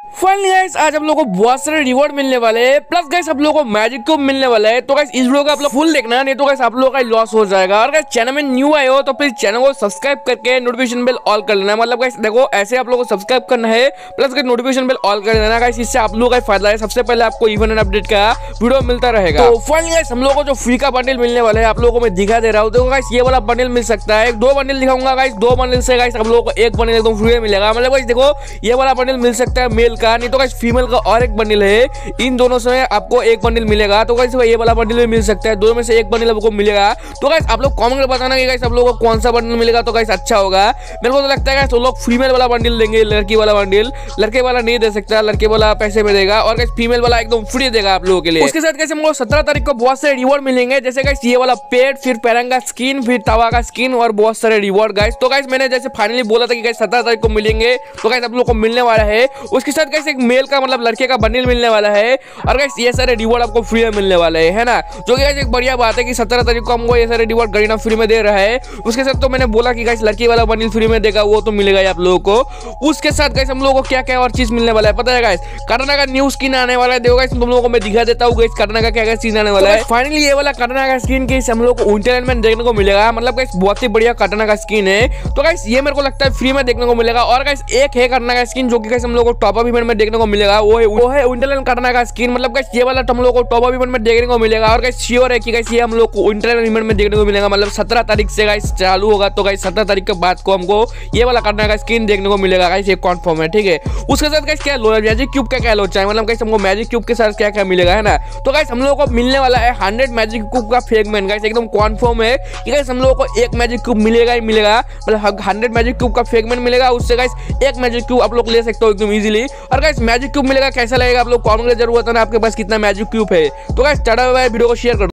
Finally guys आज आप लोगों को बहुत सारे रिवॉर्ड मिलने वाले हैं, प्लस गाइस आप लोगों को मैजिक क्यूब मिलने वाला है। तो गाइस इस वीडियो को आप लोग फुल देखना, नहीं तो गाइस आप लोगों का लॉस हो जाएगा। और गाइस चैनल में न्यू आए हो तो प्लीज चैनल को सब्सक्राइब करके नोटिफिकेशन बेल ऑल कर लेना। मतलब गाइस देखो ऐसे आप लोगों को सब्सक्राइब करना है, plus guys notification bell all कर देना गाइस। इससे आप लोगों का फायदा है, सबसे पहले आपको इवेंट एंड अपडेट का वीडियो मिलता रहेगा। तो फाइनली गाइस हम लोगों को जो फ्री का बंडल मिलने वाला है आप लोगों को मैं दिखा दे रहा हूँ। देखो गाइस ये वाला बंडल मिल सकता है, 2 बंडल दिखाऊंगा गाइस। 2 बंडल से गाइस आप लोगों को एक बंडल एकदम फ्री में मिलेगा। मतलब गाइस देखो ये वाला बंडल मिल सकता है मेल का, नहीं तो गाइस फीमेल का और एक बंडल है। इन दोनों से आपको एक बंडल मिलेगा। तो गाइस ये वाला बंडल भी मिल सकता है, दोनों में से एक बंडल आपको मिलेगा। तो गाइस आप लोग कमेंट में बताना कि गाइस आप लोगों को कौन सा बंडल मिलेगा तो गाइस अच्छा होगा। मेरे को तो लगता है गाइस वो लोग फीमेल वाला बंडल देंगे, लड़की वाला बंडल। लड़के वाला नहीं दे सकता, लड़के वाला पैसे में देगा, और गाइस फीमेल वाला एकदम फ्री देगा आप लोगों के लिए। उसके साथ गाइस हमको 17 तारीख को बहुत सारे रिवॉर्ड मिलेंगे, जैसे गाइस ये वाला पेट, फिर पैरंगा स्किन, फिर तवा का स्किन और बहुत सारे रिवॉर्ड गाइस। तो गाइस मैंने जैसे फाइनली बोला था कि गाइस 17 तारीख को मिलेंगे, तो गाइस आप लोगों को मिलने वाला है। उसके साथ गाइस एक मेल का मतलब लड़के का बंडल मिलने वाला है, और गाइस ये सारे रिवॉर्ड आपको फ्री में मिलने वाले है ना, जो कि गाइस एक बढ़िया बात है कि 17 तारीख को हमको ये सारे रिवॉर्ड गरीना फ्री में दे रहा है। उसके साथ तो मैंने बोला कि गाइस लड़की वाला बंडल फ्री में देगा, वो तो मिलेगा ही आप लोगों को। उसके साथ गाइस हम लोगों को क्या क्या और चीज मिलने वाला है पता है गाइस? करना का न्यू स्किन आने वाला है। देखो गाइस तुम लोगों को मैं दिखा देता हूँ गाइस करना का क्या क्या सीन आने वाला है। फाइनली ये वाला करना का स्किन के हम लोग को विंटरलैंड देखने को मिलेगा। मतलब गाइस बहुत ही बढ़िया करना का स्किन है। तो गाइस ये मेरे को लगता है फ्री में देखने को मिलेगा। और गाइस एक है करना का स्किन जो कि गाइस हम लोग को टॉप अप इवेंट में देखने को मिलेगा, वो है विंटरलैंड करना का स्किन। मतलब गाइस ये वाला हम लोग को टॉप अप इवेंट में देखने को मिलेगा। और गाइस श्योर है कि गाइस ये हम लोग को विंटरलैंड इवेंट में देखने को मिलेगा। मतलब 17 तारीख से गाइस चालू होगा, तो गाइस 17 तारीख के बाद को हमको ये वाला करना का स्किन देखने को मिलेगा गाइस, ये कंफर्म है, ठीक है। उसके साथ गाइस क्या मैजिक क्यूब का क्या लोचा है, मतलब गाइस हमको मैजिक क्यूब के साथ क्या क्या मिलेगा है ना। तो गाइस हम लोगों को मिलने वाला है 100 मैजिक क्यूब का फ्रेगमेंट गाइस, एकदम कंफर्म है कि गाइस हम लोगों को एक मैजिक क्यूब मिलेगा ही मिलेगा। मतलब 100 मैजिक क्यूब का फ्रेगमेंट मिलेगा, उससे गाइस एक मैजिक क्यूब आप लोग ले सकते हो एकदम इजीली। और गाइस मैजिक क्यूब मिलेगा कैसा लगेगा आप लोग कमेंट में जरूर बताना आपके पास कितना मैजिक क्यूब है। तो guys tata bye bye, video को शेयर कर